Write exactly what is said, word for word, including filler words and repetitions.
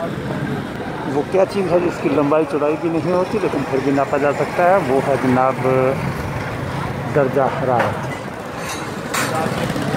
वो क्या चीज़ है जिसकी लंबाई चौड़ाई भी नहीं होती लेकिन फिर भी नापा जा सकता है, वो है जनाब दर्जा हरारत।